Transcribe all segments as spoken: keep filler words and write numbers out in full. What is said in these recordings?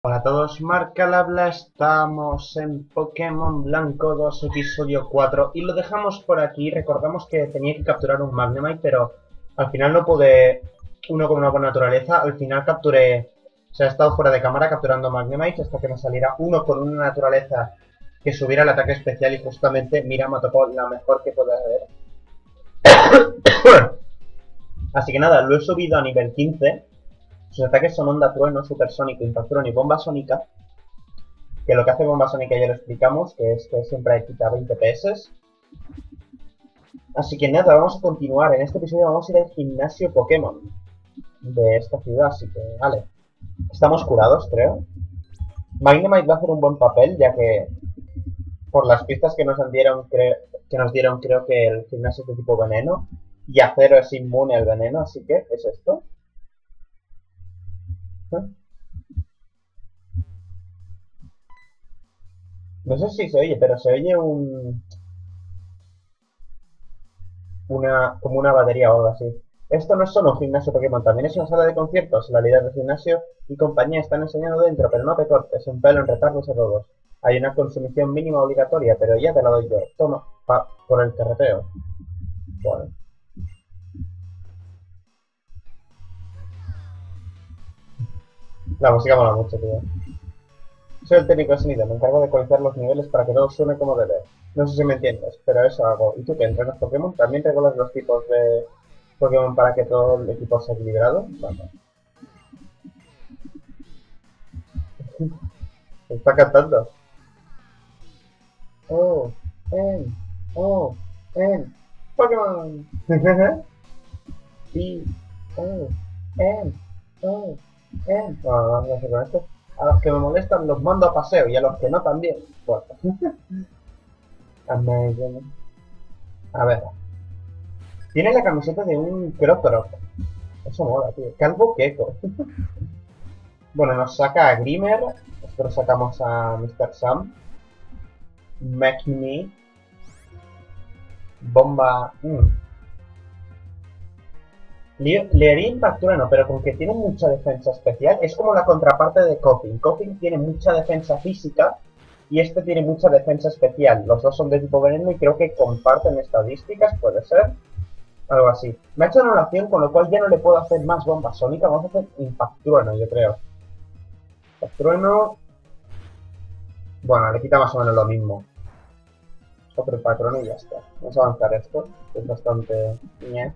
Hola a todos, Marca al habla, estamos en Pokémon Blanco dos episodio cuatro y lo dejamos por aquí. Recordamos que tenía que capturar un Magnemite, pero al final no pude uno con una buena naturaleza. Al final capturé, se ha estado fuera de cámara capturando Magnemites hasta que me saliera uno con una naturaleza que subiera el ataque especial y justamente, mira, me tocó la mejor que puede haber. Así que nada, lo he subido a nivel quince. Sus ataques son Onda Trueno, Supersónico, Impactron y Bomba Sónica. Que lo que hace Bomba Sónica ya lo explicamos, que es que siempre quita veinte P S. Así que nada, vamos a continuar. En este episodio vamos a ir al gimnasio Pokémon de esta ciudad, así que vale. Estamos curados, creo. Magnemite va a hacer un buen papel, ya que por las pistas que nos dieron, cre que nos dieron creo que el gimnasio es de tipo veneno. Y Acero es inmune al veneno, así que es esto. ¿Eh? No sé si se oye, pero se oye un... una, como una batería o algo así. Esto no es solo un gimnasio Pokémon, también es una sala de conciertos. La líder del gimnasio y compañía están enseñando dentro, pero no te cortes, un pelo en retardos a todos. Hay una consumición mínima obligatoria, pero ya te la doy yo. Toma, pa, por el carreteo. Bueno, la música mola mucho, tío. Soy el técnico de sonido, me encargo de ecualizar los niveles para que todo suene como debe. No sé si me entiendes, pero eso hago. ¿Y tú que entrenas Pokémon? ¿También regulas los tipos de Pokémon para que todo el equipo sea equilibrado? Vale. Está cantando. Oh, en, oh, en, Pokémon. Y, oh, en, oh, en. Bueno, vamos a hacer con esto. A los que me molestan los mando a paseo y a los que no también. Bueno, amazing. A ver, tiene la camiseta de un Crocodile. Eso mola, tío. Calvo Queco. Bueno, nos saca a Grimer. Nosotros sacamos a mister Sam. Make Bomba. Mm. Le, le haría Impactura no, pero con que tiene mucha defensa especial, es como la contraparte de Koffing. Koffing tiene mucha defensa física y este tiene mucha defensa especial. Los dos son de tipo veneno y creo que comparten estadísticas, puede ser. Algo así. Me ha hecho una oración, con lo cual ya no le puedo hacer más bomba sónica. Vamos a hacer Impactrueno, yo creo. Impactrueno. Bueno, le quita más o menos lo mismo. Otro Impactrueno y ya está. Vamos a avanzar esto, que es bastante... ñe.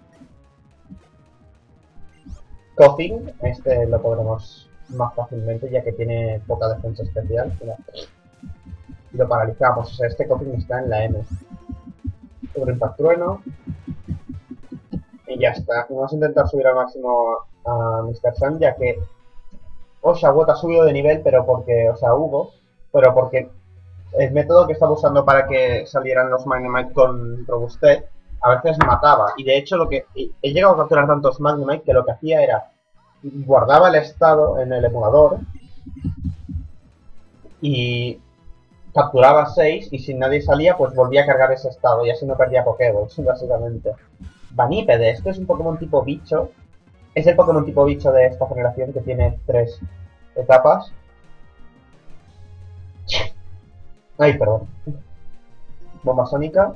Koffing, este lo podremos más fácilmente ya que tiene poca defensa especial. Mira. Y lo paralizamos, o sea, este Koffing está en la M. Sobre Impactrueno. Y ya está. Vamos a intentar subir al máximo a mister Sun, ya que Oshawott ha subido de nivel, pero porque, o sea, Hugo, pero porque el método que estaba usando para que salieran los Magnemite con Robustez a veces mataba. Y de hecho, lo que he llegado a capturar tantos Magnemite que lo que hacía era guardaba el estado en el emulador y capturaba seis y si nadie salía pues volvía a cargar ese estado y así no perdía Pokéballs, básicamente. Vanípede, esto es un Pokémon tipo bicho. Es el Pokémon tipo bicho de esta generación que tiene tres etapas. Ay, perdón. Bomba sónica.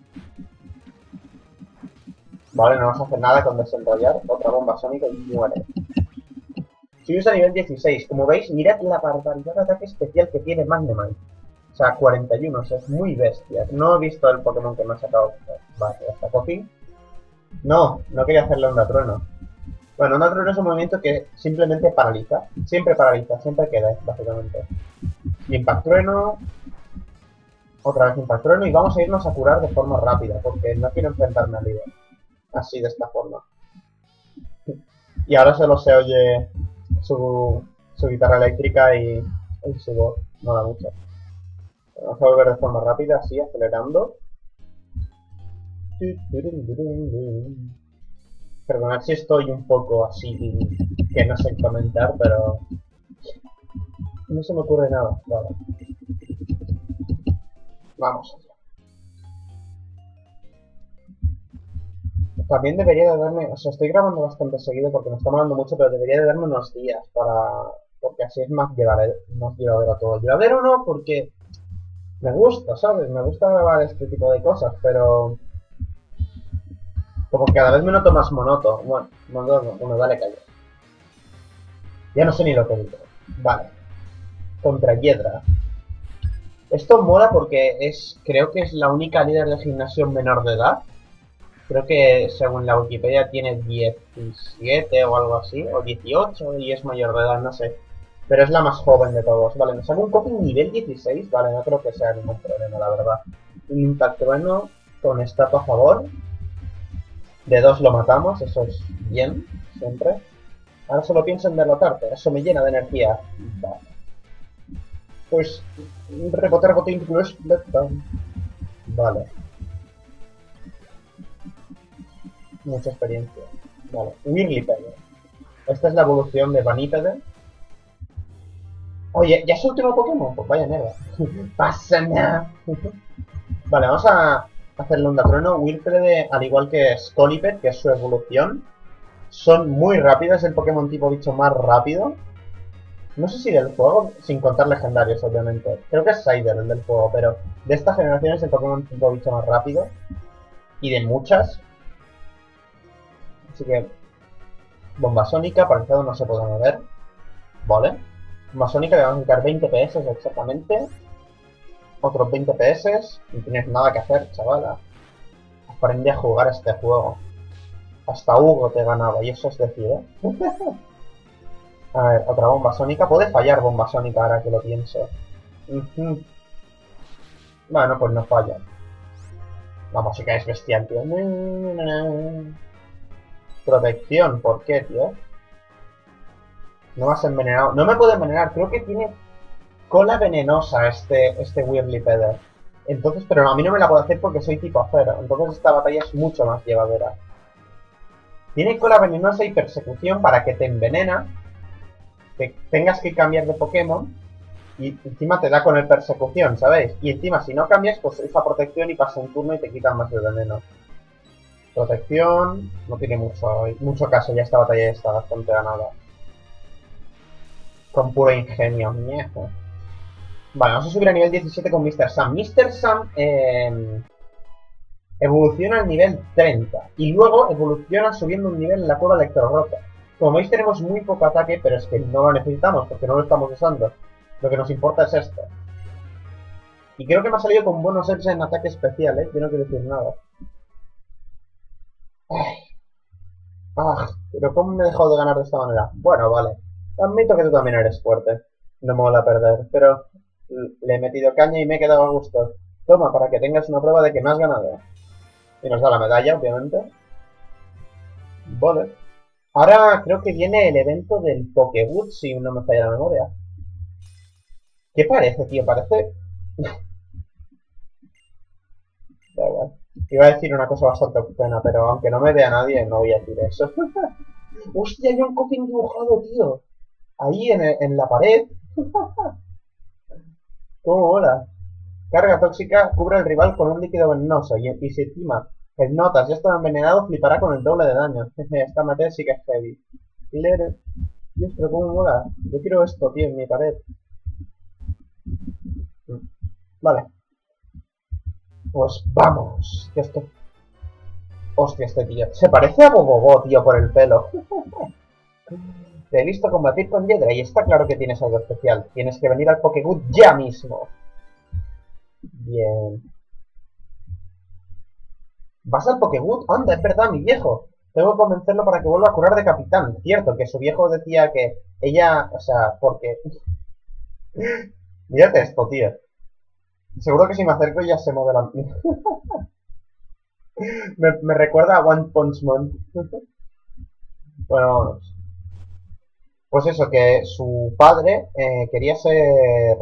Vale, no nos hace nada con desenrollar. Otra bomba sónica y muere. Subimos a nivel dieciséis. Como veis, mirad la barbaridad de ataque especial que tiene Magnemite. O sea, cuarenta y uno, o sea, es muy bestia. No he visto el Pokémon que me ha sacado. Vale, hasta Koffing. No, no quería hacerle Onda Trueno. Bueno, Onda Trueno es un movimiento que simplemente paraliza. Siempre paraliza, siempre queda, básicamente. Y Impact Trueno. Otra vez Impact Trueno. Y vamos a irnos a curar de forma rápida, porque no quiero enfrentarme al líder. Así, de esta forma. Y ahora solo se oye su, su guitarra eléctrica y, y su voz. No da mucho. Vamos a volver de forma rápida, así, acelerando. Perdonad si estoy un poco así, que no sé comentar, pero no se me ocurre nada. Vale. Vamos allá. También debería de darme, o sea, estoy grabando bastante seguido porque me está molando mucho, pero debería de darme unos días para, porque porque así es más llevadero, más llevadero todo. Llevadero no, porque me gusta, ¿sabes? Me gusta grabar este tipo de cosas, pero como cada vez me noto más monoto. Bueno, monoto, bueno, dale calla. Ya no sé ni lo que digo. Vale. Contra Hiedra. Esto mola porque es, creo que es la única líder de gimnasio menor de edad. Creo que según la Wikipedia tiene diecisiete o algo así, o dieciocho y es mayor de edad, no sé. Pero es la más joven de todos. Vale, nos sale un Koffing nivel dieciséis, vale, no creo que sea ningún problema, la verdad. Un impacto bueno con estatua a favor. De dos lo matamos, eso es bien, siempre. Ahora solo pienso en derrotarte, eso me llena de energía. Vale. Pues, rebote, rebote, incluso... Vale. Mucha experiencia. Vale, Whirlipede. Esta es la evolución de Vanipede. Oye, ¿ya es su último Pokémon? Pues vaya mierda. Pasa nada. Vale, vamos a hacerle un Trueno. Whirlipede, al igual que Scolipede, que es su evolución, son muy rápidos, es el Pokémon tipo bicho más rápido. No sé si del fuego, sin contar legendarios, obviamente. Creo que es Cider el del fuego, pero de esta generación es el Pokémon tipo bicho más rápido. Y de muchas. Así que... Bomba Sónica, paralizado no se puede mover. Vale. Bomba Sónica le vamos a quitar veinte P S exactamente. Otros veinte P S. No tienes nada que hacer, chavala. Aprende a jugar este juego. Hasta Hugo te ganaba, y eso es decir, ¿eh? A ver, otra bomba sónica. Puede fallar bomba sónica ahora que lo pienso. Uh-huh. Bueno, pues no falla. La música es bestial, tío. Protección, ¿por qué, tío? No vas envenenado. No me puedo envenenar, creo que tiene cola venenosa este, este Whirlipede. Entonces, pero a mí no me la puedo hacer porque soy tipo acero. Entonces esta batalla es mucho más llevadera. Tiene cola venenosa y persecución para que te envenena, que tengas que cambiar de Pokémon, y encima te da con el persecución, ¿sabéis? Y encima si no cambias, pues usa protección y pasa un turno y te quitan más de veneno. Protección, no tiene mucho, mucho caso, ya esta batalla ya está bastante ganada. Con puro ingenio, miejo. Vale, vamos a subir a nivel diecisiete con míster Sam. míster Sam eh, evoluciona al nivel treinta y luego evoluciona subiendo un nivel en la cueva Electrorrota. Como veis tenemos muy poco ataque, pero es que no lo necesitamos porque no lo estamos usando. Lo que nos importa es esto. Y creo que me ha salido con buenos sets en ataque especial, ¿eh? Yo no quiero decir nada. Ay. Ah, pero ¿cómo me he dejado de ganar de esta manera? Bueno, vale. Admito que tú también eres fuerte. No me mola perder, pero le he metido caña y me he quedado a gusto. Toma, para que tengas una prueba de que me has ganado. Y nos da la medalla, obviamente. Vale. Ahora creo que viene el evento del Pokéwood, si no me falla la memoria. ¿Qué parece, tío? Parece... Da igual. Iba a decir una cosa bastante obscena, pero aunque no me vea nadie, no voy a decir eso. ¡Hostia, hay un Koffing dibujado, tío! Ahí en, el, en la pared. ¿Cómo mola? Carga tóxica cubre al rival con un líquido venenoso y, y si encima el notas ya está envenenado, flipará con el doble de daño. Esta materia sí que es heavy. Killer. Dios, pero cómo mola. Yo quiero esto, tío, en mi pared. Vale. Pues vamos. Que esto... Hostia, este tío. Se parece a Bobobo, tío, por el pelo. Te he visto combatir con Hiedra y está claro que tienes algo especial. Tienes que venir al Pokéwood ya mismo. Bien. ¿Vas al Pokéwood? Anda, es verdad, mi viejo. Tengo que convencerlo para que vuelva a curar de capitán. Cierto, que su viejo decía que ella... O sea, porque... Mírate esto, tío. Seguro que si me acerco ya se mueve la... me, me recuerda a One Punch Man. Bueno, vámonos. Pues eso, que su padre eh, quería ser...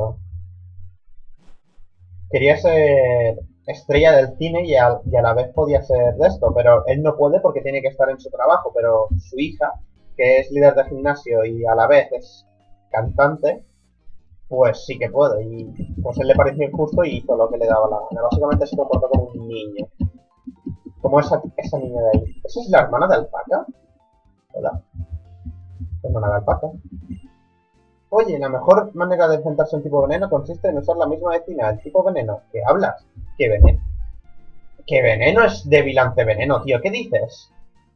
Quería ser estrella del cine y a, y a la vez podía ser de esto, pero él no puede porque tiene que estar en su trabajo, pero su hija, que es líder de gimnasio y a la vez es cantante, pues sí que puede, y pues él le pareció injusto y hizo lo que le daba la gana. Básicamente se comportó como un niño. Como esa, esa niña de ahí. ¿Esa es la hermana de Alpaca? Hola. Hermana de Alpaca. Oye, la mejor manera de enfrentarse a un tipo veneno consiste en usar la misma medicina. El tipo veneno. ¿Qué hablas? ¿Qué veneno? ¿Qué veneno es débil ante veneno, tío? ¿Qué dices?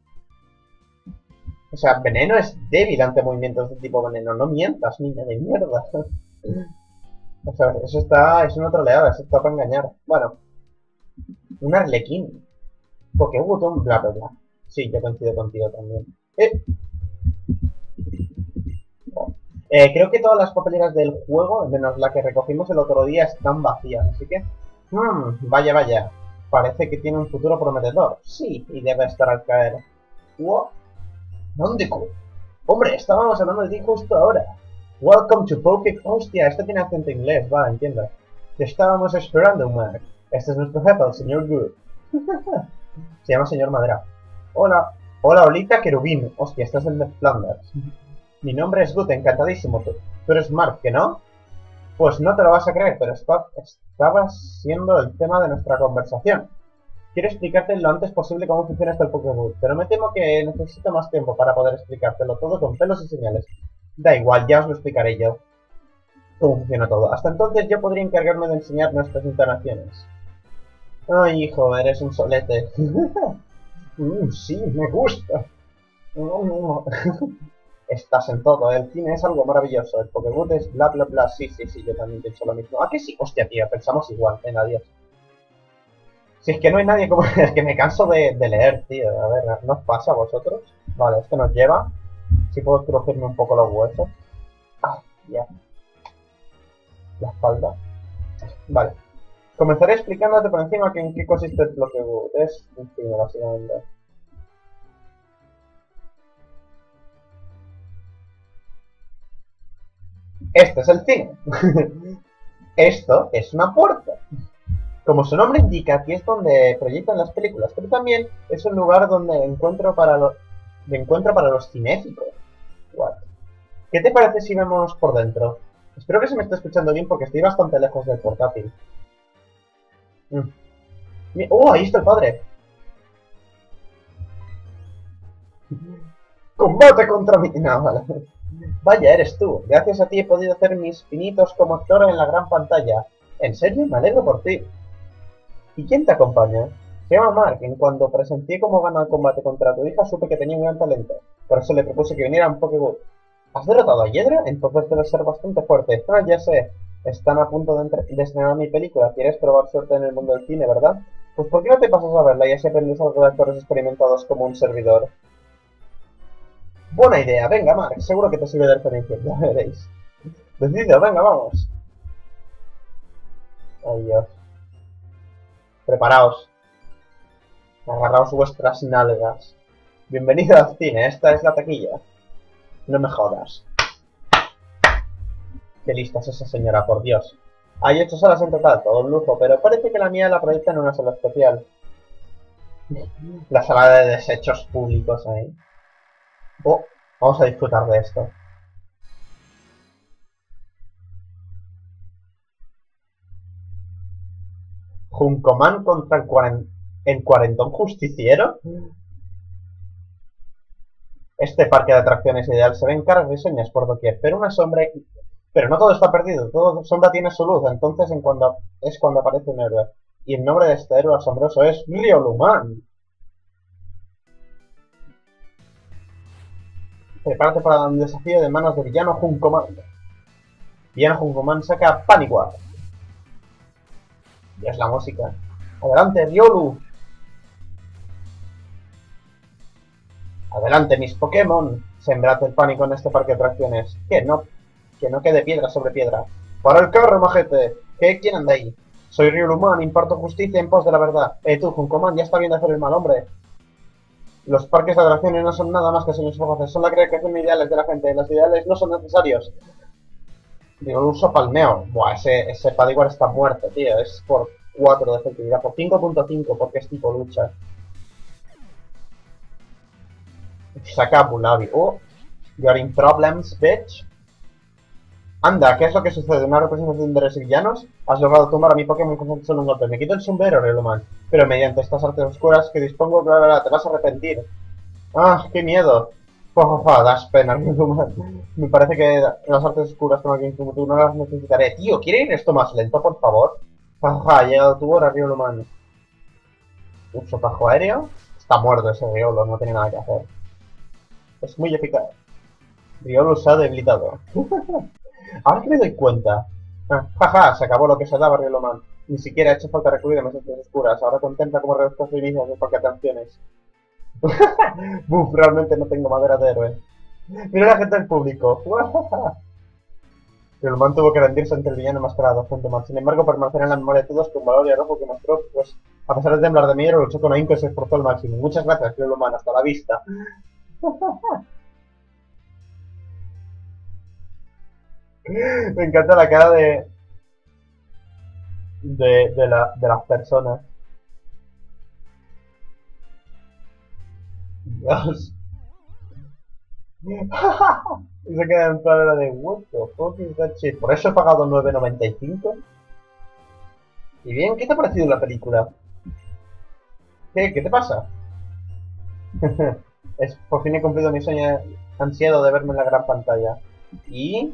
O sea, veneno es débil ante movimientos de tipo veneno. No mientas, niña de mierda. O sea, eso está... es una troleada, eso está para engañar. Bueno, un arlequín. Pokébutton, bla bla bla. Sí, yo coincido contigo también. Eh. Eh, creo que todas las papeleras del juego, menos la que recogimos el otro día, están vacías, así que... Hmm, vaya, vaya. Parece que tiene un futuro prometedor. Sí, y debe estar al caer. ¿What? ¿Dónde? Hombre, estábamos hablando de ti justo ahora. Welcome to Poke... Hostia, este tiene acento inglés, vale, entiendo. Te estábamos esperando, Mark. Este es nuestro jefe, el señor Good. Se llama señor Madera. Hola. Hola, Olita Querubín. Hostia, este es el de Flanders. Mi nombre es Good, encantadísimo. Tú, tú eres Mark, ¿que no? Pues no te lo vas a creer, pero está, estabas siendo el tema de nuestra conversación. Quiero explicarte lo antes posible cómo funciona esto el Pokémon, pero me temo que necesito más tiempo para poder explicártelo todo con pelos y señales. Da igual, ya os lo explicaré yo. Cómo funciona todo. Hasta entonces yo podría encargarme de enseñar nuestras instalaciones. Ay, hijo, eres un solete. mm, sí, me gusta. Estás en todo, el cine es algo maravilloso, el Pokémon es bla bla bla, sí, sí, sí, yo también pienso lo mismo. ¿Ah, que sí? Hostia, tío, pensamos igual, en adiós. Si es que no hay nadie como... es que me canso de, de leer, tío, a ver, ¿no os pasa a vosotros? Vale, esto nos lleva. Si puedo crujirme un poco los huesos. Ah, ya. La espalda. Vale. Comenzaré explicándote por encima que en qué consiste el Pokémon. Es un cine, básicamente. Este es el cine. Esto es una puerta. Como su nombre indica, aquí es donde proyectan las películas, pero también es un lugar donde encuentro para los de encuentro para los cinéficos. What? ¿Qué te parece si vemos por dentro? Espero que se me esté escuchando bien porque estoy bastante lejos del portátil. Mm. ¡Oh, ahí está el padre! ¡Combate contra mí! No, vale. Vaya, eres tú. Gracias a ti he podido hacer mis pinitos como actor en la gran pantalla. En serio, me alegro por ti. ¿Y quién te acompaña? Se llama Mark. En cuando presenté cómo gana el combate contra tu hija, supe que tenía un gran talento. Por eso le propuse que viniera un Pokéball. ¿Has derrotado a Hiedra? Entonces debe ser bastante fuerte. Ah, ya sé. Están a punto de, de estrenar mi película. ¿Quieres probar suerte en el mundo del cine, verdad? Pues ¿por qué no te pasas a verla y así aprendes algo de actores experimentados como un servidor? Buena idea. Venga, Mark. Seguro que te sirve de referencia. Ya veréis. Decidido. Venga, vamos. Ay, Dios. Preparaos. Agarraos vuestras nalgas. Bienvenido al cine. Esta es la taquilla. No me jodas. Qué lista es esa señora, por Dios. Hay ocho salas en total, todo un lujo, pero parece que la mía la proyecta en una sala especial. La sala de desechos públicos ahí. Oh, vamos a disfrutar de esto. Juncoman contra el, cuaren... el cuarentón justiciero. Este parque de atracciones ideal se ven caras reseñas por doquier, pero una sombra... Pero no todo está perdido, toda sombra tiene su luz, entonces en cuando... es cuando aparece un héroe. Y el nombre de este héroe asombroso es Rioluman. Prepárate para un desafío de manos de Villano Juncoman. Villano Juncoman saca Paniquar. Y es la música. ¡Adelante, Riolu! ¡Adelante, mis Pokémon! Sembrad el pánico en este parque de atracciones. Que no, que no quede piedra sobre piedra. ¡Para el carro, majete! ¿Qué? ¿Quién anda ahí? Soy Rioluman, imparto justicia en pos de la verdad. Eh, tú, Juncoman, ya está bien de hacer el mal, hombre. Los parques de atracciones no son nada más que sueños fáciles. Son la creación de ideales de la gente. Los ideales no son necesarios. Digo, uso palmeo. Buah, ese, ese Padiwar está muerto, tío. Es por cuatro de efectividad. Por cinco punto cinco, porque es tipo lucha. Saca a Bulabi. Oh, you're in problems, bitch. Anda, ¿qué es lo que sucede? ¿Una representación de los villanos? Has logrado tumbar a mi Pokémon con solo un golpe. Me quito el sombrero, Rioluman. Pero mediante estas artes oscuras que dispongo, bla, bla, bla, te vas a arrepentir. Ah, qué miedo. Jajaja, das pena, Ryoluman. Me parece que las artes oscuras con alguien como tú no las necesitaré. Tío, ¿quiere ir esto más lento, por favor? Jajaja, ha llegado tu hora, Ryoluman. Un sopajo aéreo. Está muerto ese Riolo, no tiene nada que hacer. Es muy eficaz. Riolo se ha debilitado. Ahora que me doy cuenta. Ah, jaja, se acabó lo que se daba, Rioloman. Ni siquiera ha hecho falta recurrir a mis artes oscuras. Ahora contempla cómo reduzco sus inicios de paquete de acciones. Buf, realmente no tengo madera de héroe. Mira la gente del público. Pero el man tuvo que rendirse ante el villano enmascarado, junto más. Sin embargo, permanecer en la memoria de todos con valor y arrojo que mostró, pues, a pesar de temblar de miedo, luchó con ahínco y se esforzó al máximo. Muchas gracias, Creo Man, hasta la vista. Me encanta la cara de. de, de, la, de las personas. Dios. Y se queda en plan de what the fuck is that shit. Por eso he pagado nueve noventa y cinco. Y bien, ¿qué te ha parecido la película? ¿Qué, ¿Qué te pasa? Es, por fin he cumplido mi sueño ansiado de verme en la gran pantalla. Y...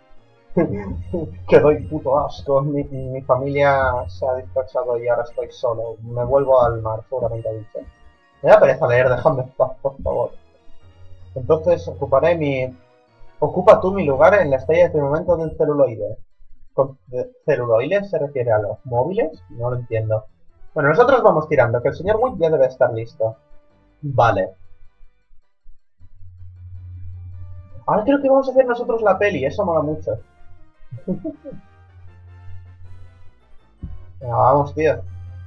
que doy puto asco. Mi, mi familia se ha dispersado y ahora estoy solo. Me vuelvo al mar, seguramente ha dicho. Me da pereza leer, déjame en paz, por favor. Entonces ocuparé mi... Ocupa tú mi lugar en la estrella de firmamento del celuloide. ¿Con celuloide se refiere a los móviles? No lo entiendo. Bueno, nosotros vamos tirando, que el señor Wood ya debe estar listo. Vale. Ahora creo que vamos a hacer nosotros la peli, eso mola mucho. Venga, vamos, tío.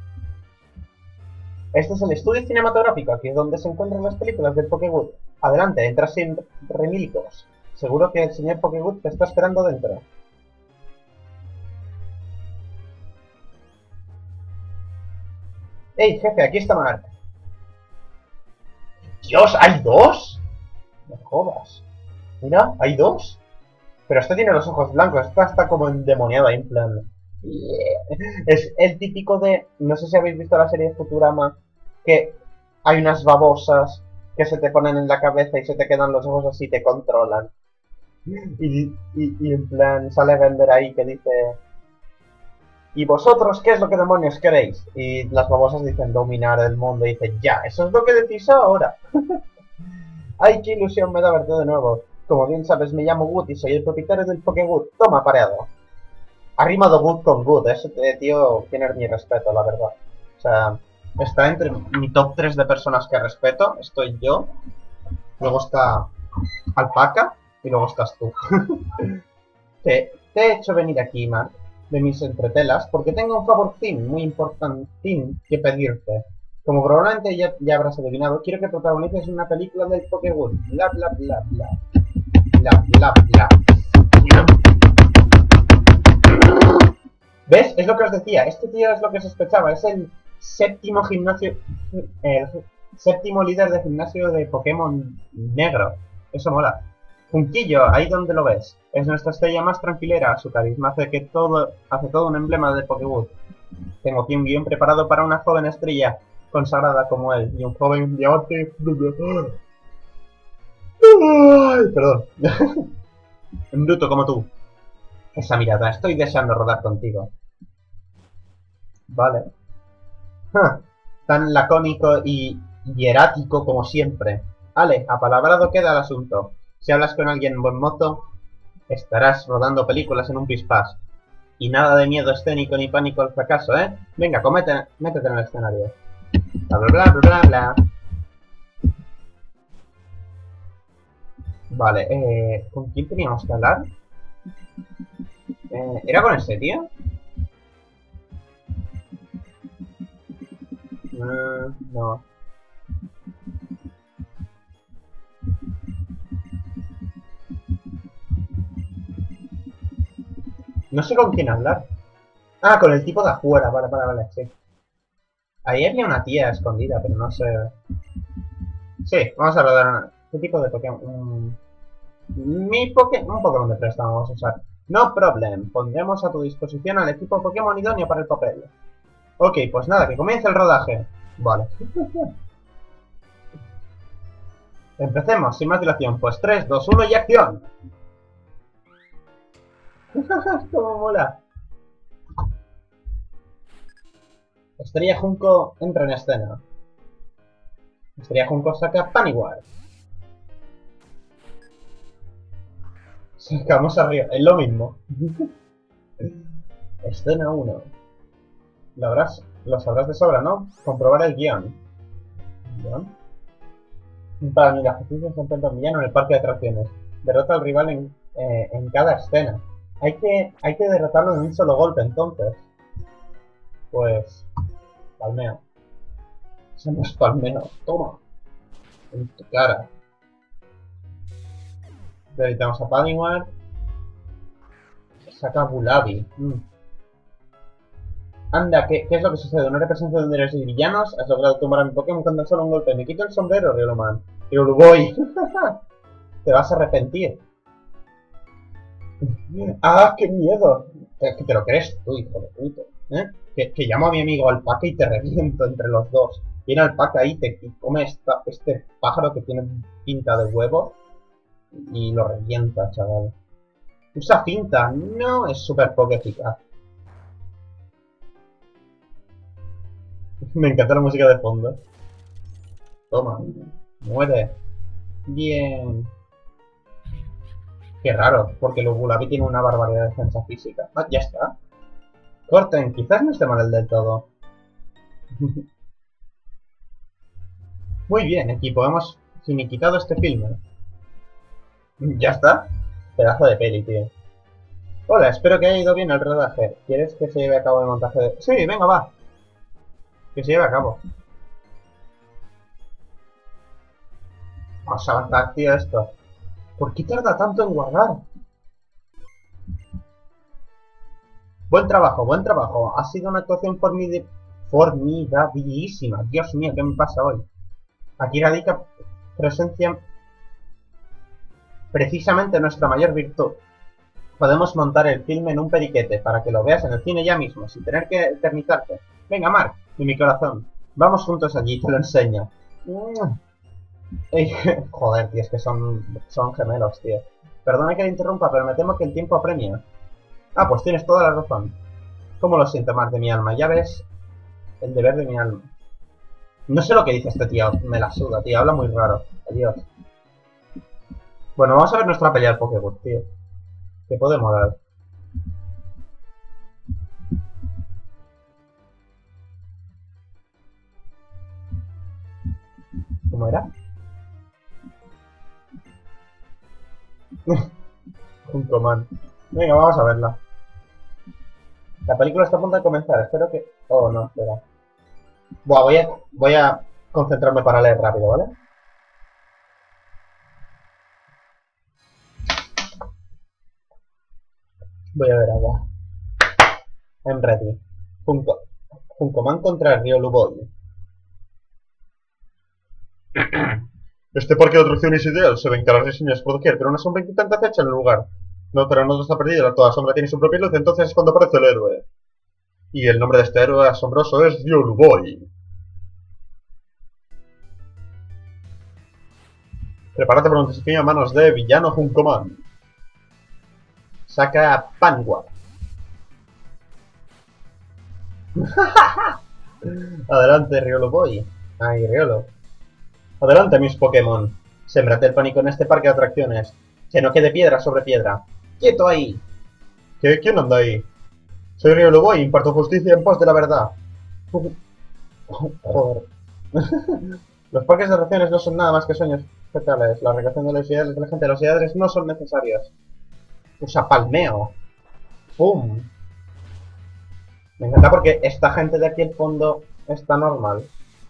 Este es el estudio cinematográfico, aquí es donde se encuentran las películas del Pokéwood. Adelante, entra sin remilcos. Seguro que el señor Pokéwood te está esperando dentro. ¡Ey, jefe! Aquí está Mark. ¡Dios! ¿Hay dos? No jodas. Mira, ¿hay dos? Pero este tiene los ojos blancos. Esta está como endemoniada ahí en plan... Yeah. Es el típico de... No sé si habéis visto la serie de Futurama. Que hay unas babosas que se te ponen en la cabeza y se te quedan los ojos así y te controlan. Y, y, y en plan sale Bender ahí que dice... ¿Y vosotros qué es lo que demonios queréis? Y las babosas dicen dominar el mundo y dicen ya, eso es lo que decís ahora. Ay, qué ilusión me da verte de nuevo. Como bien sabes, me llamo Wood y soy el propietario del Pokéwood. Toma, pareado. Ha rimado Wood con Wood. Ese tío tiene mi respeto, la verdad. O sea, está entre mi top tres de personas que respeto. Estoy yo. Luego está Alpaca. Y luego estás tú. te, te he hecho venir aquí, Mark, de mis entretelas, porque tengo un favorcín muy importantín que pedirte. Como probablemente ya, ya habrás adivinado, quiero que protagonices una película del Pokéwood. Bla bla bla bla. Bla bla bla. ¿Ves? Es lo que os decía. Este tío es lo que sospechaba. Es el séptimo gimnasio... El séptimo líder de gimnasio de Pokémon negro. Eso mola. Junquillo, ahí donde lo ves. Es nuestra estrella más tranquilera. Su carisma hace que todo... Hace todo un emblema de Pokéwood. Tengo aquí un guión preparado para una joven estrella consagrada como él. Y un joven diamante... Ay, perdón. Un bruto como tú. Esa mirada, estoy deseando rodar contigo. Vale. Ja, tan lacónico y hierático como siempre. Ale, apalabrado queda el asunto. Si hablas con alguien buen mozo, estarás rodando películas en un pispás. Y nada de miedo escénico ni pánico al fracaso, ¿eh? Venga, comete, métete en el escenario. Bla bla bla bla bla bla. Vale, eh... ¿con quién teníamos que hablar? Eh, ¿Era con ese tío? Uh, no. No sé con quién hablar. Ah, con el tipo de afuera, vale, vale, vale, sí. Ahí había una tía escondida, pero no sé... Sí, vamos a rodar una... ¿Qué tipo de Pokémon? Mm, Mi Pokémon... Un Pokémon de préstamo vamos a usar. No problem. Pondremos a tu disposición al equipo Pokémon idóneo para el papel. Ok, pues nada, que comience el rodaje. Vale. Empecemos, sin más dilación. Pues tres, dos, uno y acción. Cómo mola. Estrella Junco entra en escena. Estrella Junco saca Pennywise. Sacamos arriba, es lo mismo. Escena uno. Lo, habrás, lo sabrás de sobra, ¿no? Comprobar el guión. ¿Guión? Para mí, la justicia se enfrenta a un villano en el parque de atracciones. Derrota al rival en, eh, en cada escena. Hay que, hay que derrotarlo en un solo golpe, entonces. Pues... palmeo. Somos palmeo. Toma. En tu cara. Debilitamos a Pennywise. Saca a Bulabi. Mm. Anda, ¿qué, ¿qué es lo que sucede? ¿Una representación de héroes y villanos? Has logrado tomar a mi Pokémon con tan solo un golpe. Me quito el sombrero, Rioluman. Rioluboy. Te vas a arrepentir. ¡Ah, qué miedo! Que te lo crees tú, hijo de puto. ¿Eh? Que, que llamo a mi amigo Alpaca y te reviento entre los dos. Viene Alpaca ahí te, y come esta, este pájaro que tiene pinta de huevo y lo revienta, chaval. Usa finta. No, es súper poco eficaz. Me encanta la música de fondo. Toma. Muere. Bien. Qué raro, porque Lubulabi tiene una barbaridad de defensa física. Ah, ya está. Corten, quizás no esté mal el del todo. Muy bien, equipo, hemos finiquitado este filme. Ya está. Pedazo de peli, tío. Hola, espero que haya ido bien el rodaje. ¿Quieres que se lleve a cabo el montaje de...? Sí, venga, va. Que se lleve a cabo. Vamos a avanzar, tío, esto. ¿Por qué tarda tanto en guardar? Buen trabajo, buen trabajo. Ha sido una actuación formid formidabilísima. Dios mío, ¿qué me pasa hoy? Aquí radica presencia precisamente nuestra mayor virtud. Podemos montar el filme en un periquete para que lo veas en el cine ya mismo, sin tener que eternizarte. Venga, Mark, y mi corazón. Vamos juntos allí, te lo enseño. Joder, tío, es que son, son gemelos, tío. Perdona que le interrumpa, pero me temo que el tiempo apremia. Ah, pues tienes toda la razón. ¿Cómo lo siento más de mi alma? Ya ves el deber de mi alma. No sé lo que dice este tío, me la suda, tío. Habla muy raro. Adiós. Bueno, vamos a ver nuestra pelea al Pokéball, tío. Que puede molar. ¿Cómo era? Juncoman. Venga, vamos a verla. La película está a punto de comenzar, espero que... Oh, no, espera. Buah, voy a, voy a concentrarme para leer rápido, ¿vale? Voy a ver agua. I'm ready. Junco... Juncoman contra el río Luboy. Este parque de atracciones ideal. Se ven caras reseñas por doquier, pero una sombra inquietante acecha en el lugar. No, pero no está perdida. Toda sombra tiene su propia luz, entonces es cuando aparece el héroe. Y el nombre de este héroe asombroso es Rioluboy. Prepárate para un desafío a manos de villano Juncoman. Saca a Pennywise. Adelante, Rioluboy. Ay, Riolo. Adelante, mis Pokémon. Sémbrate el pánico en este parque de atracciones. Que no quede piedra sobre piedra. ¡Quieto ahí! ¿Qué? ¿Quién anda ahí? Soy Rioluboy, imparto justicia en pos de la verdad. Joder. Los parques de atracciones no son nada más que sueños fetales. La recreación de los ideales de la gente de los ideales no son necesarios. Usa palmeo. ¡Pum! Me encanta porque esta gente de aquí al fondo está normal.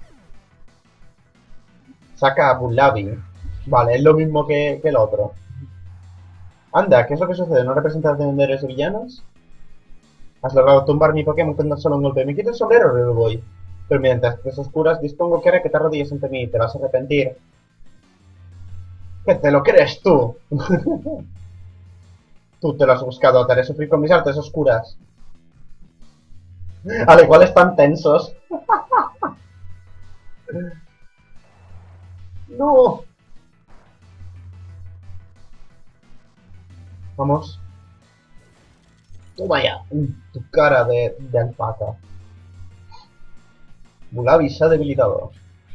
Saca a Bulabi. Vale, es lo mismo que, que el otro. Anda, ¿qué es lo que sucede? ¿No representación de héroes y villanos? Has logrado tumbar mi Pokémon con solo un golpe. Me quito el sombrero, Rioluboy. Pero mientras tres oscuras dispongo que haré que te arrodilles ante mí. Te vas a arrepentir. ¿Qué te lo crees tú? Tú te lo has buscado. Te haré sufrir con mis artes oscuras. Al igual están tensos. No. Vamos. Toma ya. Tu cara de, de alpaca. Bulabi se ha debilitado.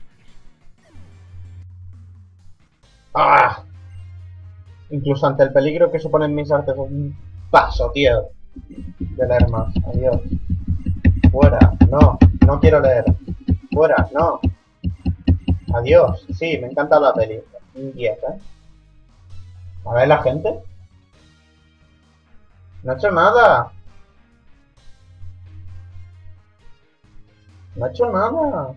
¡Ah! Incluso ante el peligro que suponen mis artes. Un paso, tío. De leer más. Adiós. Fuera. No. No quiero leer. Fuera. No. Adiós. Sí, me encanta la peli. Un diez, ¿eh? A ver la gente. No he hecho nada. No he hecho nada.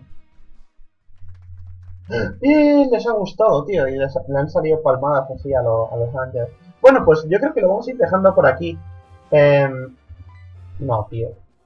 Y les ha gustado, tío. Y les, le han salido palmadas así a, lo, a los ángeles. Bueno, pues yo creo que lo vamos a ir dejando por aquí. Eh, no, tío.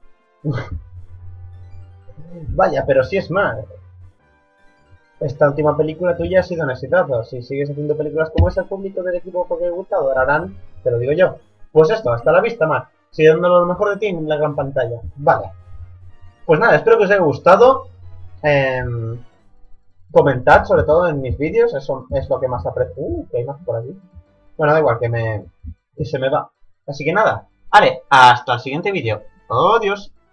Vaya, pero sí es más. Esta última película tuya ha sido un exitazo. Si sigues haciendo películas como esa, el público del equipo que te gusta adorarán, te lo digo yo. Pues esto, hasta la vista, Mar. Sigue dando lo mejor de ti en la gran pantalla. Vale. Pues nada, espero que os haya gustado. Eh, comentad, sobre todo en mis vídeos. Eso es lo que más aprecio. Uh, que hay más por aquí. Bueno, da igual, que me... que se me va. Así que nada. Vale, hasta el siguiente vídeo. Adiós.